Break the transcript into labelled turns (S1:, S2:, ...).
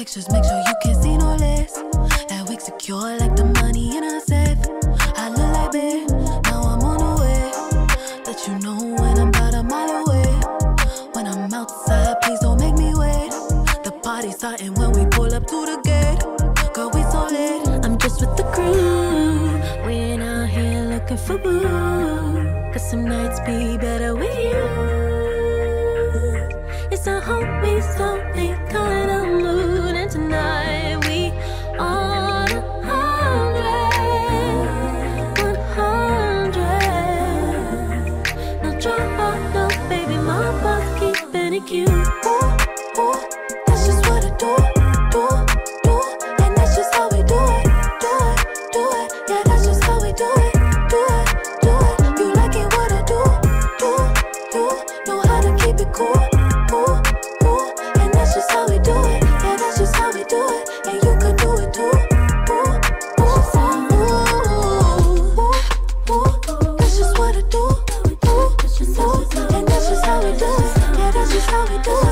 S1: pictures, make sure you can't see no less. That wig secure like the money in a safe. I look like babe, now I'm on the way. Let you know when I'm about a mile away. When I'm outside, please don't make me wait. The party's starting when we pull up to the gate. Girl, we so late. I'm just with the crew. We ain't out here looking for boo. Cause some nights be better with you. It's a homie, slowly kind of mood. And tonight we on 100. No drama, no baby, my boss keeping it cute. Ooh, ooh, that's just what I do. And that's just how we do it. Yeah, that's just how we do it. You like it what I do. Know how to keep it cool. And that's just how we do it. Yeah, that's just how we do it. And you can do it too. That's just what I do. And that's just how we do it. Yeah, that's just how we do it.